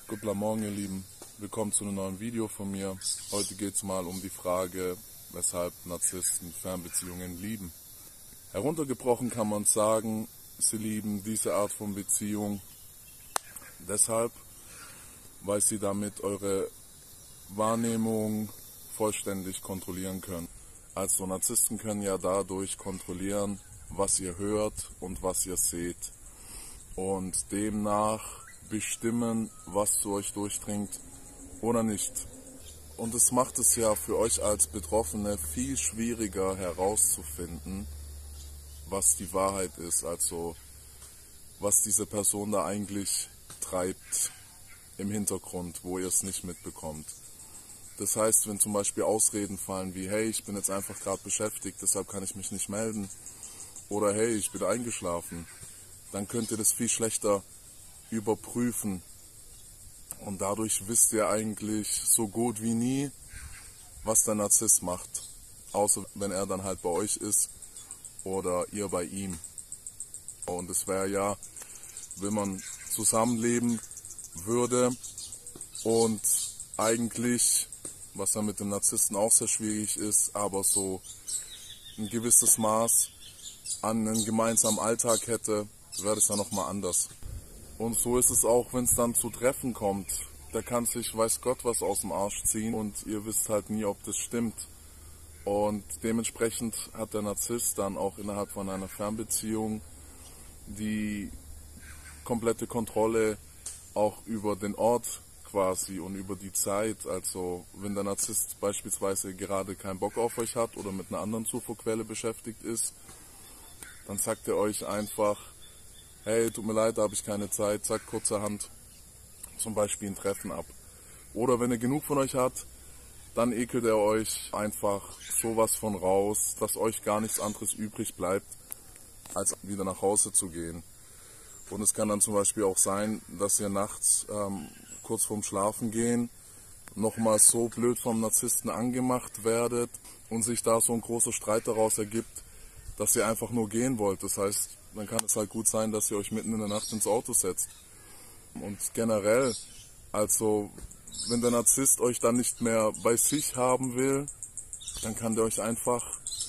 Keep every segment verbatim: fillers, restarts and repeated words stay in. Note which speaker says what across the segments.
Speaker 1: Guten Morgen, ihr Lieben. Willkommen zu einem neuen Video von mir. Heute geht es mal um die Frage, weshalb Narzissten Fernbeziehungen lieben. Heruntergebrochen kann man sagen, sie lieben diese Art von Beziehung deshalb, weil sie damit eure Wahrnehmung vollständig kontrollieren können. Also Narzissten können ja dadurch kontrollieren, was ihr hört und was ihr seht. Und demnach bestimmen, was zu euch durchdringt oder nicht. Und es macht es ja für euch als Betroffene viel schwieriger herauszufinden, was die Wahrheit ist, also was diese Person da eigentlich treibt im Hintergrund, wo ihr es nicht mitbekommt. Das heißt, wenn zum Beispiel Ausreden fallen wie, hey, ich bin jetzt einfach gerade beschäftigt, deshalb kann ich mich nicht melden, oder hey, ich bin eingeschlafen, dann könnt ihr das viel schlechter überprüfen. Und dadurch wisst ihr eigentlich so gut wie nie, was der Narzisst macht. Außer wenn er dann halt bei euch ist oder ihr bei ihm. Und es wäre ja, wenn man zusammenleben würde und eigentlich, was dann mit dem Narzissten auch sehr schwierig ist, aber so ein gewisses Maß an einem gemeinsamen Alltag hätte, wäre das dann nochmal anders. Und so ist es auch, wenn es dann zu Treffen kommt. Der kann sich, weiß Gott, was aus dem Arsch ziehen und ihr wisst halt nie, ob das stimmt. Und dementsprechend hat der Narzisst dann auch innerhalb von einer Fernbeziehung die komplette Kontrolle auch über den Ort quasi und über die Zeit. Also wenn der Narzisst beispielsweise gerade keinen Bock auf euch hat oder mit einer anderen Zufuhrquelle beschäftigt ist, dann sagt er euch einfach, hey, tut mir leid, da habe ich keine Zeit, zack, kurzerhand zum Beispiel ein Treffen ab. Oder wenn er genug von euch hat, dann ekelt er euch einfach sowas von raus, dass euch gar nichts anderes übrig bleibt, als wieder nach Hause zu gehen. Und es kann dann zum Beispiel auch sein, dass ihr nachts ähm, kurz vorm Schlafengehen nochmal so blöd vom Narzissten angemacht werdet und sich da so ein großer Streit daraus ergibt, dass ihr einfach nur gehen wollt. Das heißt, dann kann es halt gut sein, dass ihr euch mitten in der Nacht ins Auto setzt. Und generell, also wenn der Narzisst euch dann nicht mehr bei sich haben will, dann kann der euch einfach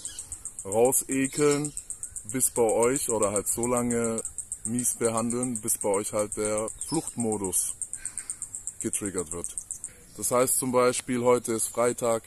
Speaker 1: rausekeln, bis bei euch, oder halt so lange mies behandeln, bis bei euch halt der Fluchtmodus getriggert wird. Das heißt zum Beispiel, heute ist Freitag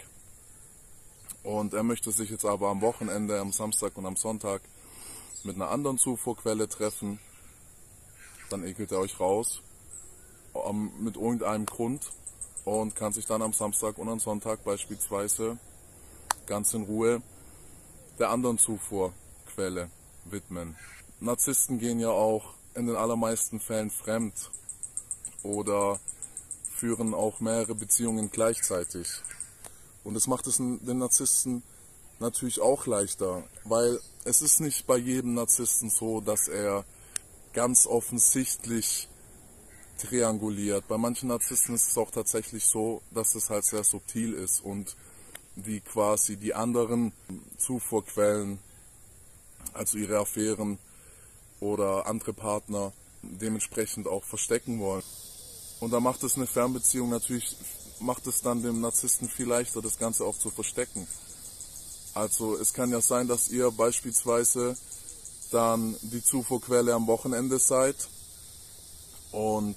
Speaker 1: und er möchte sich jetzt aber am Wochenende, am Samstag und am Sonntag mit einer anderen Zufuhrquelle treffen, dann ekelt er euch raus ähm, mit irgendeinem Grund und kann sich dann am Samstag und am Sonntag beispielsweise ganz in Ruhe der anderen Zufuhrquelle widmen. Narzissten gehen ja auch in den allermeisten Fällen fremd oder führen auch mehrere Beziehungen gleichzeitig. Und das macht es den Narzissten natürlich auch leichter, weil es ist nicht bei jedem Narzissten so, dass er ganz offensichtlich trianguliert. Bei manchen Narzissten ist es auch tatsächlich so, dass es halt sehr subtil ist und die quasi die anderen Zufuhrquellen, also ihre Affären oder andere Partner, dementsprechend auch verstecken wollen. Und da macht es eine Fernbeziehung natürlich, macht es dann dem Narzissten viel leichter, das Ganze auch zu verstecken. Also es kann ja sein, dass ihr beispielsweise dann die Zufuhrquelle am Wochenende seid und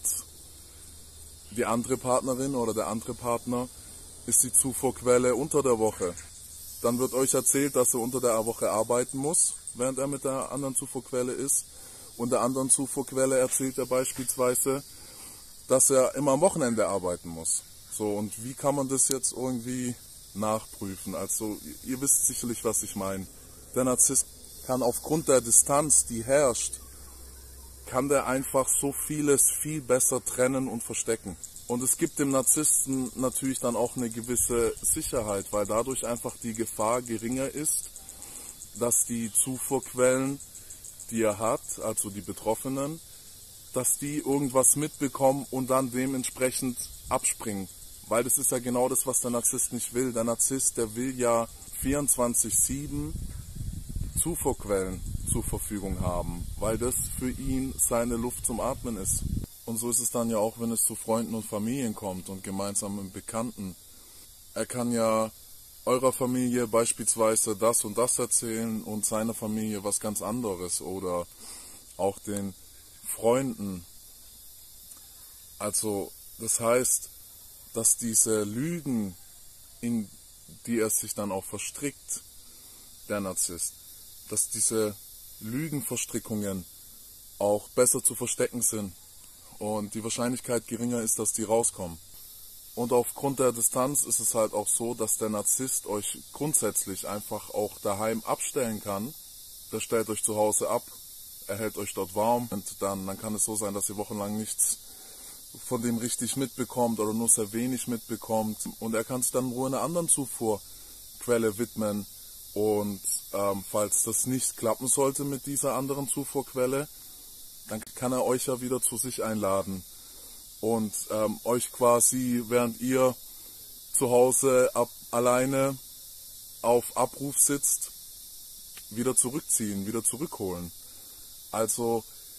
Speaker 1: die andere Partnerin oder der andere Partner ist die Zufuhrquelle unter der Woche. Dann wird euch erzählt, dass er unter der Woche arbeiten muss, während er mit der anderen Zufuhrquelle ist. Und der anderen Zufuhrquelle erzählt er beispielsweise, dass er immer am Wochenende arbeiten muss. So, und wie kann man das jetzt irgendwie nachprüfen? Also ihr wisst sicherlich, was ich meine. Der Narzisst kann aufgrund der Distanz, die herrscht, kann der einfach so vieles viel besser trennen und verstecken. Und es gibt dem Narzissten natürlich dann auch eine gewisse Sicherheit, weil dadurch einfach die Gefahr geringer ist, dass die Zufuhrquellen, die er hat, also die Betroffenen, dass die irgendwas mitbekommen und dann dementsprechend abspringen. Weil das ist ja genau das, was der Narzisst nicht will. Der Narzisst, der will ja vierundzwanzig sieben Zufuhrquellen zur Verfügung haben, weil das für ihn seine Luft zum Atmen ist. Und so ist es dann ja auch, wenn es zu Freunden und Familien kommt und gemeinsamen Bekannten. Er kann ja eurer Familie beispielsweise das und das erzählen und seiner Familie was ganz anderes oder auch den Freunden. Also das heißt, dass diese Lügen, in die er sich dann auch verstrickt, der Narzisst, dass diese Lügenverstrickungen auch besser zu verstecken sind und die Wahrscheinlichkeit geringer ist, dass die rauskommen. Und aufgrund der Distanz ist es halt auch so, dass der Narzisst euch grundsätzlich einfach auch daheim abstellen kann. Der stellt euch zu Hause ab, er hält euch dort warm und dann, dann kann es so sein, dass ihr wochenlang nichts von dem richtig mitbekommt oder nur sehr wenig mitbekommt. Und er kann sich dann nur einer anderen Zufuhrquelle widmen. Und ähm, falls das nicht klappen sollte mit dieser anderen Zufuhrquelle, dann kann er euch ja wieder zu sich einladen und ähm, euch quasi, während ihr zu Hause ab, alleine auf Abruf sitzt, wieder zurückziehen, wieder zurückholen. Also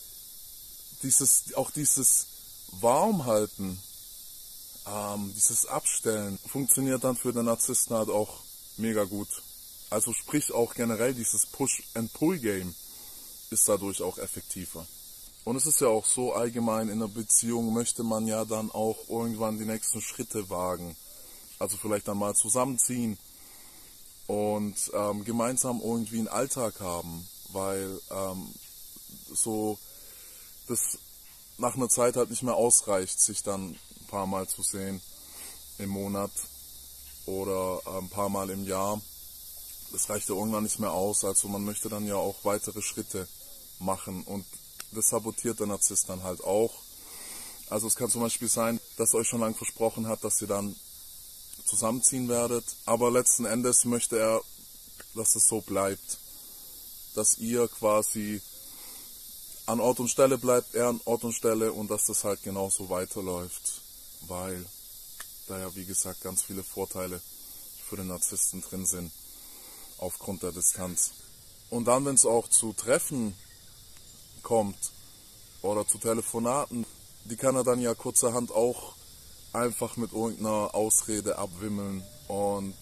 Speaker 1: dieses, auch dieses Warmhalten, ähm, dieses Abstellen funktioniert dann für den Narzissten halt auch mega gut. Also sprich auch generell dieses Push-and-Pull-Game ist dadurch auch effektiver. Und es ist ja auch so, allgemein in einer Beziehung möchte man ja dann auch irgendwann die nächsten Schritte wagen. Also vielleicht dann mal zusammenziehen und ähm, gemeinsam irgendwie einen Alltag haben, weil ähm, so das nach einer Zeit halt nicht mehr ausreicht, sich dann ein paar Mal zu sehen im Monat oder ein paar Mal im Jahr. Das reicht ja irgendwann nicht mehr aus, also man möchte dann ja auch weitere Schritte machen und das sabotiert der Narzisst dann halt auch. Also es kann zum Beispiel sein, dass er euch schon lange versprochen hat, dass ihr dann zusammenziehen werdet, aber letzten Endes möchte er, dass es so bleibt, dass ihr quasi an Ort und Stelle bleibt, er an Ort und Stelle und dass das halt genauso weiterläuft, weil da ja wie gesagt ganz viele Vorteile für den Narzissten drin sind, aufgrund der Distanz. Und dann, wenn es auch zu Treffen kommt oder zu Telefonaten, die kann er dann ja kurzerhand auch einfach mit irgendeiner Ausrede abwimmeln und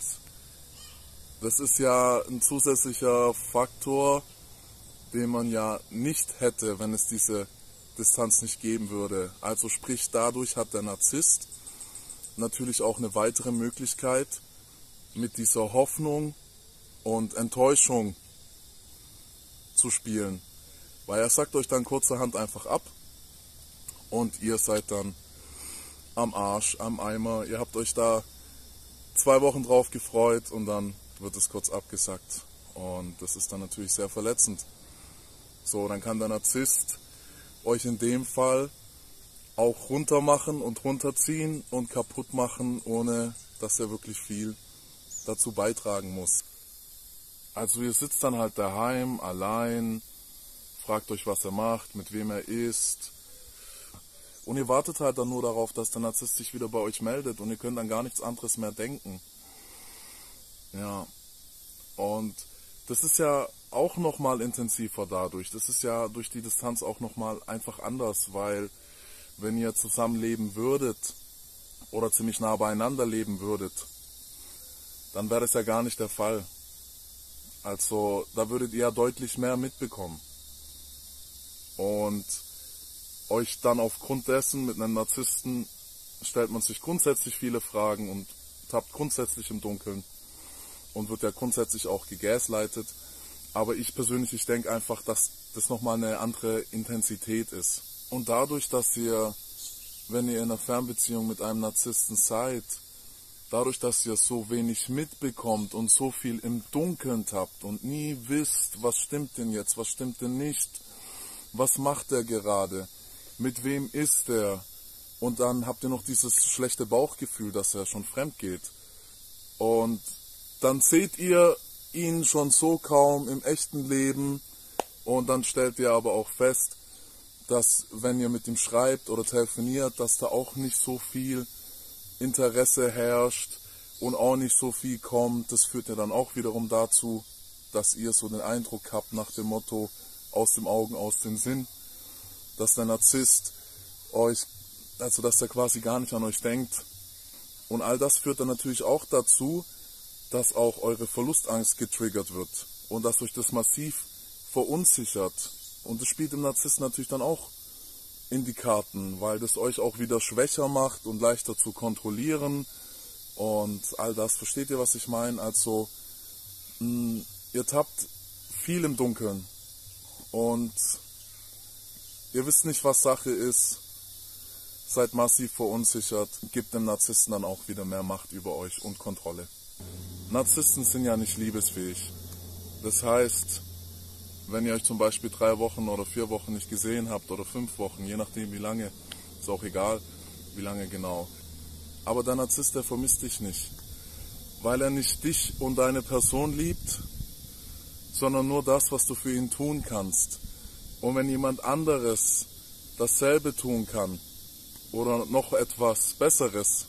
Speaker 1: das ist ja ein zusätzlicher Faktor, den man ja nicht hätte, wenn es diese Distanz nicht geben würde. Also sprich, dadurch hat der Narzisst natürlich auch eine weitere Möglichkeit, mit dieser Hoffnung und Enttäuschung zu spielen. Weil er sagt euch dann kurzerhand einfach ab und ihr seid dann am Arsch, am Eimer. Ihr habt euch da zwei Wochen drauf gefreut und dann wird es kurz abgesagt. Und das ist dann natürlich sehr verletzend. So, dann kann der Narzisst euch in dem Fall auch runtermachen und runterziehen und kaputt machen, ohne dass er wirklich viel dazu beitragen muss. Also ihr sitzt dann halt daheim, allein, fragt euch, was er macht, mit wem er ist. Und ihr wartet halt dann nur darauf, dass der Narzisst sich wieder bei euch meldet und ihr könnt an gar nichts anderes mehr denken. Ja, und das ist ja auch nochmal intensiver dadurch. Das ist ja durch die Distanz auch nochmal einfach anders, weil wenn ihr zusammenleben würdet oder ziemlich nah beieinander leben würdet, dann wäre das ja gar nicht der Fall. Also da würdet ihr ja deutlich mehr mitbekommen. Und euch dann aufgrund dessen mit einem Narzissten stellt man sich grundsätzlich viele Fragen und tappt grundsätzlich im Dunkeln und wird ja grundsätzlich auch gegaslightet. Aber ich persönlich, ich denke einfach, dass das nochmal eine andere Intensität ist. Und dadurch, dass ihr, wenn ihr in einer Fernbeziehung mit einem Narzissten seid, dadurch, dass ihr so wenig mitbekommt und so viel im Dunkeln tappt und nie wisst, was stimmt denn jetzt, was stimmt denn nicht, was macht er gerade, mit wem ist er, und dann habt ihr noch dieses schlechte Bauchgefühl, dass er schon fremd geht. Und dann seht ihr ihn schon so kaum im echten Leben und dann stellt ihr aber auch fest, dass wenn ihr mit ihm schreibt oder telefoniert, dass da auch nicht so viel Interesse herrscht und auch nicht so viel kommt. Das führt ja dann auch wiederum dazu, dass ihr so den Eindruck habt nach dem Motto aus dem Augen, aus dem Sinn, dass der Narzisst euch, also dass er quasi gar nicht an euch denkt. Und all das führt dann natürlich auch dazu, dass auch eure Verlustangst getriggert wird und dass euch das massiv verunsichert. Und das spielt dem Narzissten natürlich dann auch in die Karten, weil das euch auch wieder schwächer macht und leichter zu kontrollieren und all das. Versteht ihr, was ich meine? Also mh, ihr tappt viel im Dunkeln und ihr wisst nicht, was Sache ist, seid massiv verunsichert, gebt dem Narzissten dann auch wieder mehr Macht über euch und Kontrolle. Narzissten sind ja nicht liebesfähig. Das heißt, wenn ihr euch zum Beispiel drei Wochen oder vier Wochen nicht gesehen habt oder fünf Wochen, je nachdem wie lange, ist auch egal, wie lange genau. Aber der Narzisst, der vermisst dich nicht, weil er nicht dich und deine Person liebt, sondern nur das, was du für ihn tun kannst. Und wenn jemand anderes dasselbe tun kann oder noch etwas Besseres,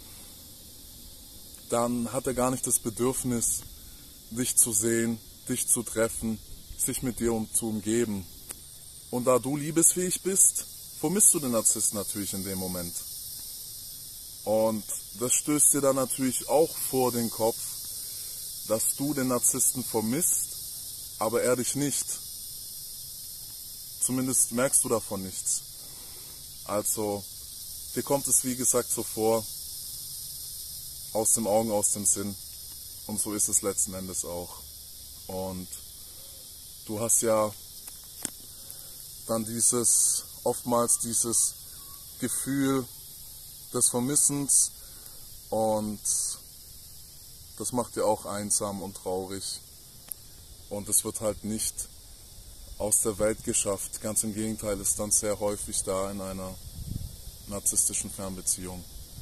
Speaker 1: dann hat er gar nicht das Bedürfnis, dich zu sehen, dich zu treffen, sich mit dir um, zu umgeben. Und da du liebesfähig bist, vermisst du den Narzissten natürlich in dem Moment. Und das stößt dir dann natürlich auch vor den Kopf, dass du den Narzissten vermisst, aber er dich nicht. Zumindest merkst du davon nichts. Also, dir kommt es wie gesagt so vor, aus den Augen, aus dem Sinn. Und so ist es letzten Endes auch. Und du hast ja dann dieses, oftmals dieses Gefühl des Vermissens und das macht dir auch einsam und traurig. Und es wird halt nicht aus der Welt geschafft. Ganz im Gegenteil, ist dann sehr häufig da in einer narzisstischen Fernbeziehung.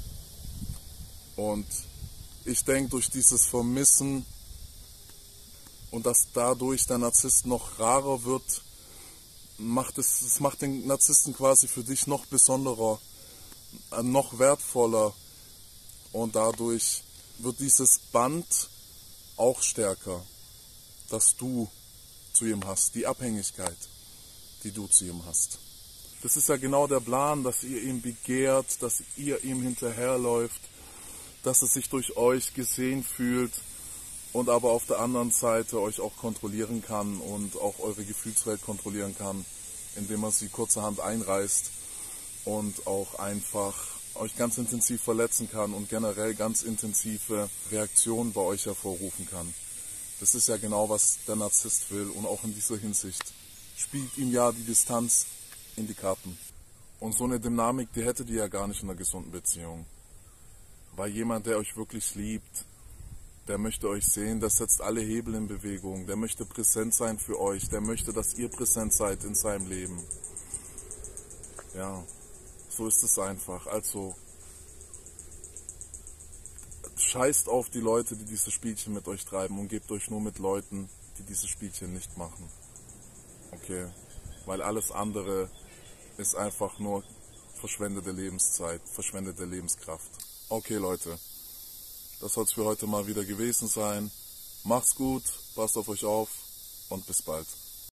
Speaker 1: Und ich denke, durch dieses Vermissen und dass dadurch der Narzisst noch rarer wird, macht es, es macht den Narzissten quasi für dich noch besonderer, noch wertvoller. Und dadurch wird dieses Band auch stärker, das du zu ihm hast, die Abhängigkeit, die du zu ihm hast. Das ist ja genau der Plan, dass ihr ihn begehrt, dass ihr ihm hinterherläuft, dass er sich durch euch gesehen fühlt und aber auf der anderen Seite euch auch kontrollieren kann und auch eure Gefühlswelt kontrollieren kann, indem er sie kurzerhand einreißt und auch einfach euch ganz intensiv verletzen kann und generell ganz intensive Reaktionen bei euch hervorrufen kann. Das ist ja genau, was der Narzisst will und auch in dieser Hinsicht spielt ihm ja die Distanz in die Karten. Und so eine Dynamik, die hättet ihr ja gar nicht in einer gesunden Beziehung. Weil jemand, der euch wirklich liebt, der möchte euch sehen, der setzt alle Hebel in Bewegung, der möchte präsent sein für euch, der möchte, dass ihr präsent seid in seinem Leben. Ja, so ist es einfach. Also, scheißt auf die Leute, die diese Spielchen mit euch treiben und gebt euch nur mit Leuten, die diese Spielchen nicht machen. Okay, weil alles andere ist einfach nur verschwendete Lebenszeit, verschwendete Lebenskraft. Okay Leute, das soll es für heute mal wieder gewesen sein. Macht's gut, passt auf euch auf und bis bald.